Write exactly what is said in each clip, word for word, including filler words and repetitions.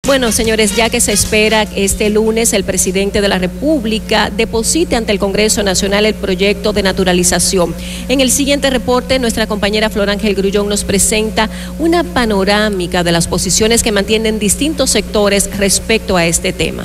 Bueno, señores, ya que se espera este lunes el presidente de la República deposite ante el Congreso Nacional el proyecto de naturalización. En el siguiente reporte, nuestra compañera Flor Ángel Grullón nos presenta una panorámica de las posiciones que mantienen distintos sectores respecto a este tema.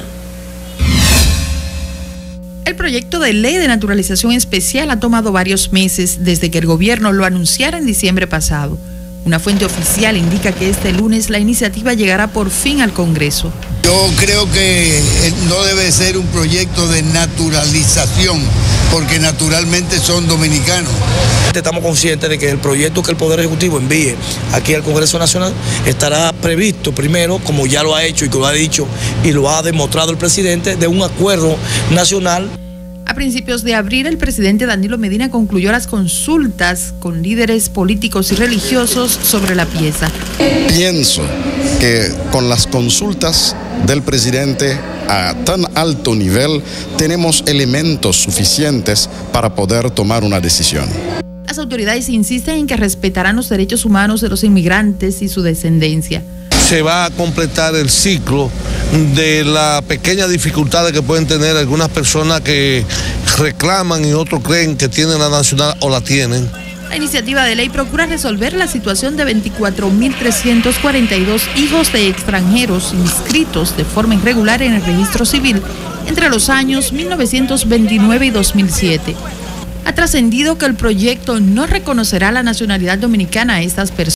El proyecto de ley de naturalización especial ha tomado varios meses desde que el gobierno lo anunciara en diciembre pasado. Una fuente oficial indica que este lunes la iniciativa llegará por fin al Congreso. Yo creo que no debe ser un proyecto de naturalización, porque naturalmente son dominicanos. Estamos conscientes de que el proyecto que el Poder Ejecutivo envíe aquí al Congreso Nacional estará previsto primero, como ya lo ha hecho y que lo ha dicho y lo ha demostrado el presidente, de un acuerdo nacional. A principios de abril, el presidente Danilo Medina concluyó las consultas con líderes políticos y religiosos sobre la pieza. Pienso que con las consultas del presidente a tan alto nivel tenemos elementos suficientes para poder tomar una decisión. Las autoridades insisten en que respetarán los derechos humanos de los inmigrantes y su descendencia. Se va a completar el ciclo de las pequeñas dificultades que pueden tener algunas personas que reclaman y otros creen que tienen la nacional o la tienen. La iniciativa de ley procura resolver la situación de veinticuatro mil trescientos cuarenta y dos hijos de extranjeros inscritos de forma irregular en el registro civil entre los años mil novecientos veintinueve y dos mil siete. Ha trascendido que el proyecto no reconocerá la nacionalidad dominicana a estas personas.